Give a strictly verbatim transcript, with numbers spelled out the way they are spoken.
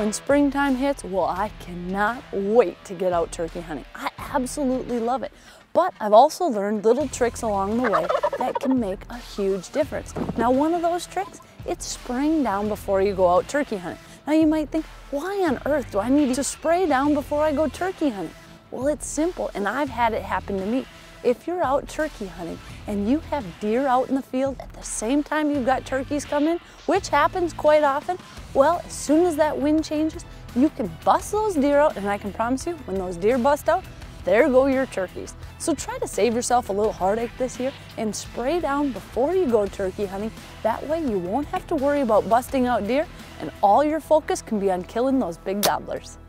when springtime hits, well, I cannot wait to get out turkey hunting. I absolutely love it. But I've also learned little tricks along the way that can make a huge difference. Now, one of those tricks, it's spraying down before you go out turkey hunting. Now you might think, why on earth do I need to spray down before I go turkey hunting? Well, it's simple, and I've had it happen to me. If you're out turkey hunting and you have deer out in the field at the same time you've got turkeys coming, which happens quite often, well, as soon as that wind changes, you can bust those deer out, and I can promise you, when those deer bust out, there go your turkeys. So try to save yourself a little heartache this year and spray down before you go turkey hunting. That way you won't have to worry about busting out deer, and all your focus can be on killing those big gobblers.